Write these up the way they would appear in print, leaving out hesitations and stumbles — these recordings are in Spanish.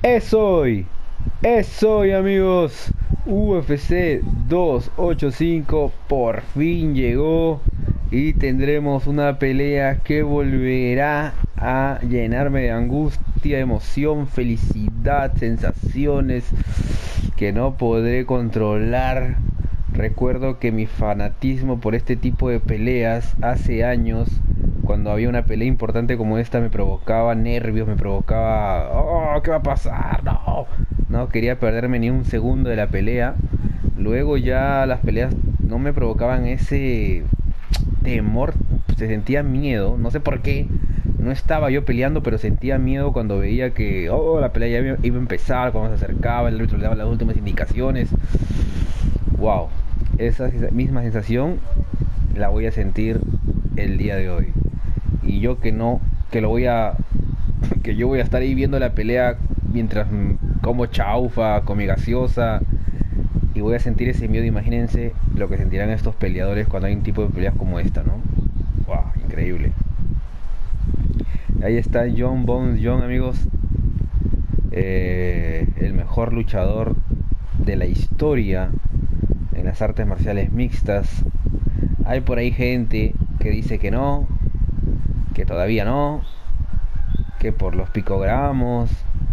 Es hoy amigos. UFC 285 por fin llegó y tendremos una pelea que volverá a llenarme de angustia, emoción, felicidad, sensaciones que no podré controlar. Recuerdo que mi fanatismo por este tipo de peleas hace años, cuando había una pelea importante como esta, me provocaba nervios, me provocaba, oh, ¿qué va a pasar? No quería perderme ni un segundo de la pelea. Luego ya las peleas no me provocaban ese temor, se sentía miedo, no sé por qué. No estaba yo peleando, pero sentía miedo cuando veía que, oh, la pelea ya iba a empezar, cuando se acercaba, el árbitro le daba las últimas indicaciones. Wow, esa misma sensación la voy a sentir el día de hoy. Y yo que no, que lo voy a, que yo voy a estar ahí viendo la pelea mientras como chaufa, con mi gaseosa, y voy a sentir ese miedo. Imagínense lo que sentirán estos peleadores cuando hay un tipo de peleas como esta, ¿no? Wow, increíble. Ahí está Jon Bones Jon, amigos, el mejor luchador de la historia en las artes marciales mixtas. Hay por ahí gente que dice que no, que todavía no, que por los picogramos.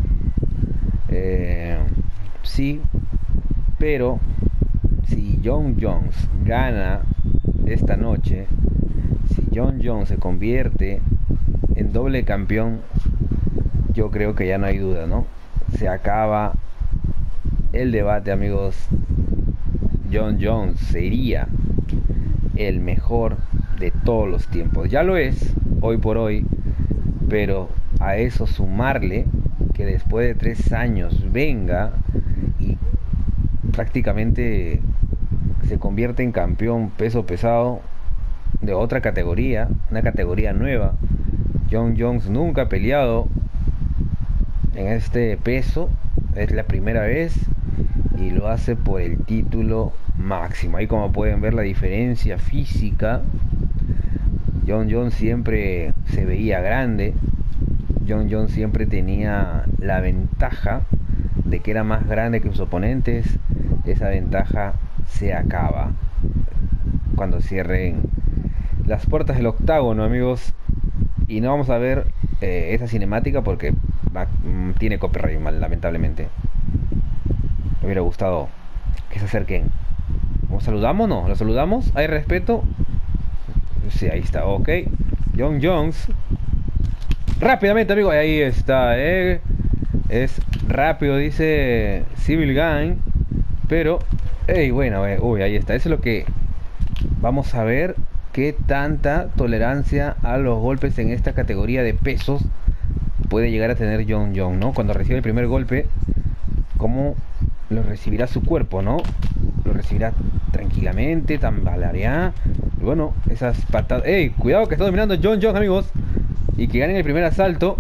Sí, pero si Jon Jones gana esta noche, si Jon Jones se convierte en doble campeón, yo creo que ya no hay duda, ¿no? Se acaba el debate, amigos. Jon Jones sería el mejor de todos los tiempos. Ya lo es, hoy por hoy, pero a eso sumarle que después de 3 años venga y prácticamente se convierte en campeón peso pesado de otra categoría, una categoría nueva. Jon Jones nunca ha peleado en este peso, es la primera vez y lo hace por el título máximo. Ahí como pueden ver la diferencia física. Jon Jones siempre se veía grande. Jon Jones siempre tenía la ventaja de que era más grande que sus oponentes. Esa ventaja se acaba cuando cierren las puertas del octágono, amigos. Y no vamos a ver esa cinemática porque tiene copyright, lamentablemente. Me hubiera gustado que se acerquen. ¿Nos saludamos? No, ¿lo saludamos? ¿Hay respeto? Sí, ahí está, ok. Jon Jones. Rápidamente, amigo, ahí está, es rápido, dice Civil Gang. Pero, hey, bueno, uy, ahí está. Eso es lo que vamos a ver. Qué tanta tolerancia a los golpes en esta categoría de pesos puede llegar a tener Jon Jones, ¿no? Cuando recibe el primer golpe, cómo lo recibirá su cuerpo, ¿no? Lo recibirá tranquilamente, tambaleará. Y bueno, esas patadas. ¡Ey! Cuidado que está dominando Jon Jones, amigos. Y que ganen el primer asalto.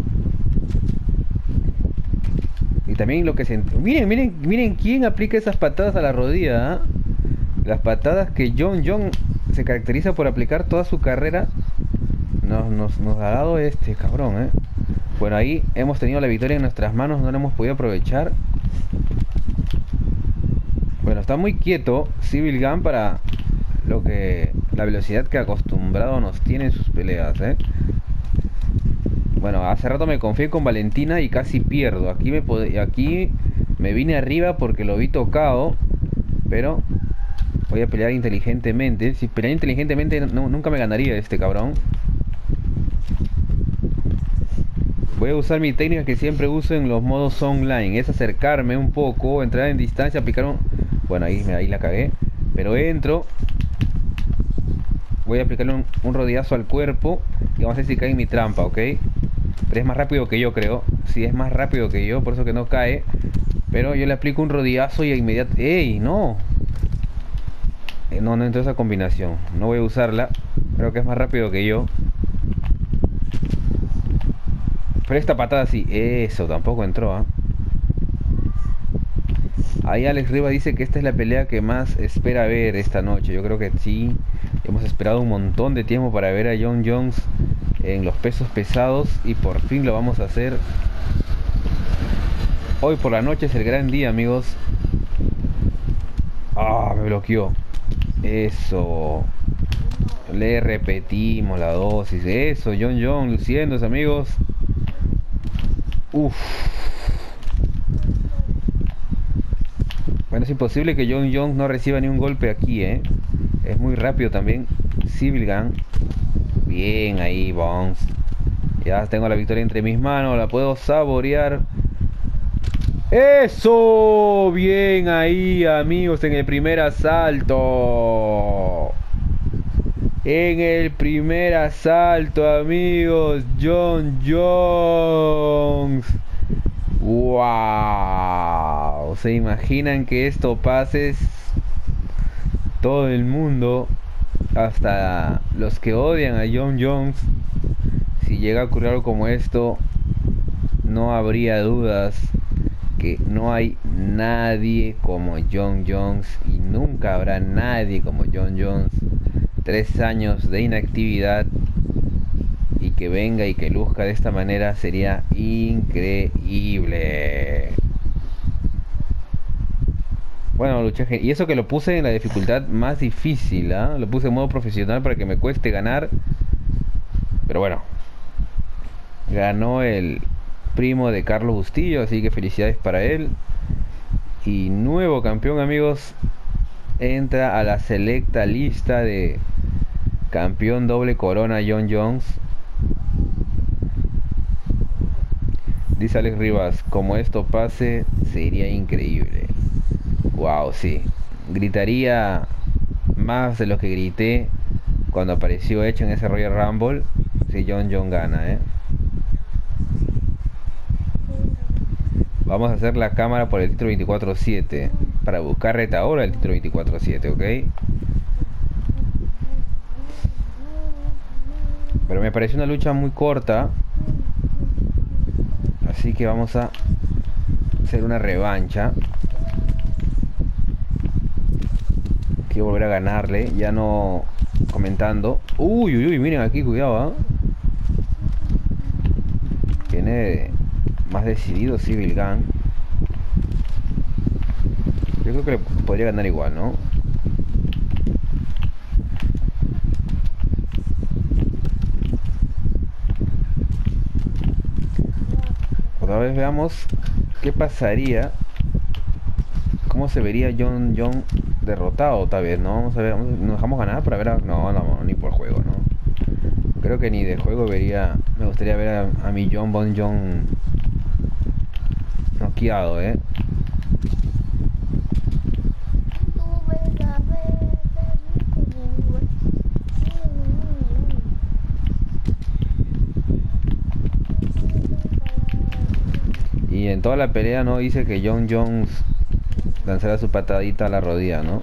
Y también lo que se... Miren quién aplica esas patadas a la rodilla, ¿eh? Las patadas que Jon Jones se caracteriza por aplicar toda su carrera. Nos ha dado este cabrón, ¿eh? Bueno, ahí hemos tenido la victoria en nuestras manos. No la hemos podido aprovechar. Bueno, está muy quieto Civil Gun para la velocidad que acostumbrado nos tiene en sus peleas, ¿eh? Bueno, hace rato me confié con Valentina y casi pierdo. Aquí me vine arriba porque lo vi tocado. Pero voy a pelear inteligentemente. Si peleara inteligentemente nunca me ganaría este cabrón. Voy a usar mi técnica que siempre uso en los modos online. Es acercarme un poco, entrar en distancia, aplicar un... Bueno, ahí la cagué. Pero entro. Voy a aplicarle un rodillazo al cuerpo. Y vamos a ver si cae en mi trampa, ¿ok? Pero es más rápido que yo, creo. Sí, es más rápido que yo, por eso que no cae. Pero yo le aplico un rodillazo y inmediatamente... ¡Ey! ¡No! No entró esa combinación. No voy a usarla. Creo que es más rápido que yo. Pero esta patada sí. Eso, tampoco entró, ¿eh? Ahí Alex Riva dice que esta es la pelea que más espera ver esta noche. Yo creo que sí. Hemos esperado un montón de tiempo para ver a Jon Jones en los pesos pesados. Y por fin lo vamos a hacer. Hoy por la noche es el gran día, amigos. Ah, me bloqueó. Eso. Le repetimos la dosis. Eso, John John luciéndose, amigos. Uf. Bueno, es imposible que John Jones no reciba ni un golpe aquí, ¿eh? Es muy rápido también. Civil Gun. Bien ahí, Bones. Ya tengo la victoria entre mis manos. La puedo saborear. ¡Eso! Bien ahí, amigos, en el primer asalto. En el primer asalto, amigos. John Jones. ¡Wow! ¿Se imaginan que esto pase? Todo el mundo, hasta los que odian a John Jones, si llega a ocurrir algo como esto, no habría dudas que no hay nadie como John Jones y nunca habrá nadie como John Jones. 3 años de inactividad y que venga y que luzca de esta manera sería increíble. Bueno, luchaje. Y eso que lo puse en la dificultad más difícil, ¿ah? Lo puse en modo profesional para que me cueste ganar. Pero bueno. Ganó el primo de Carlos Bustillo, así que felicidades para él. Y nuevo campeón, amigos. Entra a la selecta lista de campeón doble corona John Jones. Dice Alex Rivas, como esto pase, sería increíble. Wow, sí. Gritaría más de lo que grité cuando apareció hecho en ese Royal Rumble. Si John John gana, Vamos a hacer la cámara por el título 24/7 para buscar retadora el título 24/7, ¿ok? Pero me pareció una lucha muy corta, así que vamos a hacer una revancha. Quiero volver a ganarle, ya no comentando. Uy, uy, uy, miren aquí, cuidado, Viene más decidido Civil Gun. Yo creo que le podría ganar igual, ¿no? Otra vez veamos qué pasaría. ¿Cómo se vería John John derrotado tal vez? No, vamos a ver, nos dejamos ganar para ver no, no, ni por juego, ¿no? Creo que ni de juego vería. Me gustaría ver a mi John Bon John noqueado, Y en toda la pelea no dice que John Jones lanzará su patadita a la rodilla, ¿no?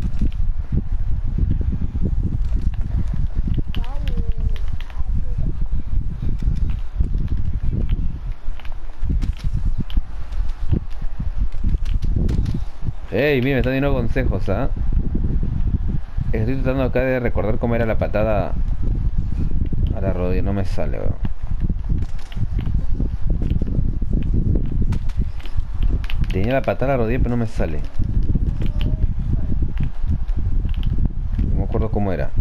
Ey, mira, me están dando consejos, ¿ah? Estoy tratando acá de recordar cómo era la patada a la rodilla, no me sale, weón. Tenía la patada a la rodilla, pero no me sale. No me acuerdo cómo era.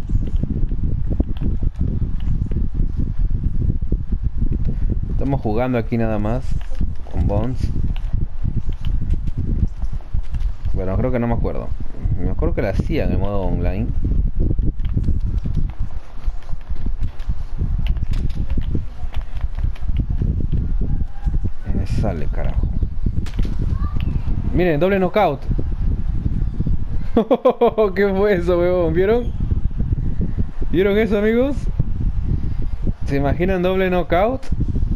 Estamos jugando aquí nada más con Bones. Bueno, creo que no me acuerdo. Me acuerdo que la hacía en el modo online. Me sale, carajo. Miren, doble knockout. ¿Qué fue eso, weón? ¿Vieron? ¿Vieron eso, amigos? ¿Se imaginan doble knockout?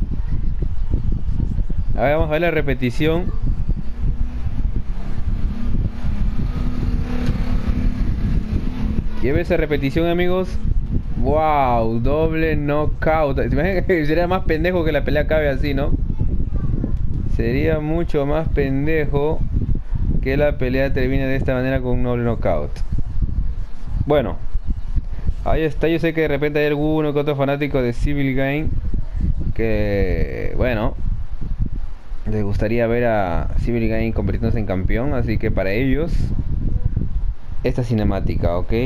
A ver, vamos a ver la repetición. ¿Qué ve esa repetición, amigos? Wow, doble knockout. ¿Se imaginan que sería más pendejo que la pelea acabe así, no? Sería mucho más pendejo que la pelea termine de esta manera con un doble knockout. Bueno, ahí está. Yo sé que de repente hay alguno que otro fanático de Civil Gun que, bueno, les gustaría ver a Civil Game convirtiéndose en campeón, así que para ellos esta cinemática, ¿ok?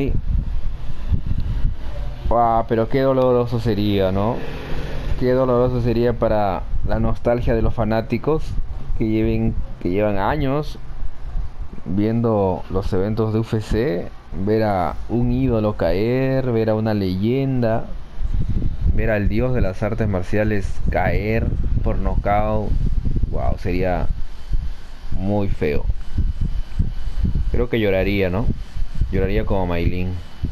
Ah, pero qué doloroso sería, ¿no? Qué doloroso sería para la nostalgia de los fanáticos que llevan años viendo los eventos de UFC, ver a un ídolo caer, ver a una leyenda, ver al dios de las artes marciales caer por nocaut. Wow, sería muy feo. Creo que lloraría, ¿no? Lloraría como Maylin.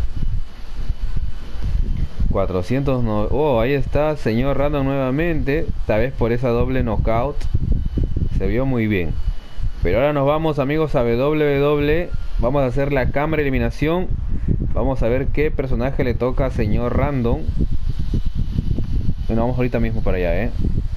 400 no... Oh, ahí está, señor Random nuevamente. Tal vez por esa doble knockout. Se vio muy bien. Pero ahora nos vamos, amigos, a WWE. Vamos a hacer la cámara de eliminación. Vamos a ver qué personaje le toca a señor Random. Bueno, vamos ahorita mismo para allá,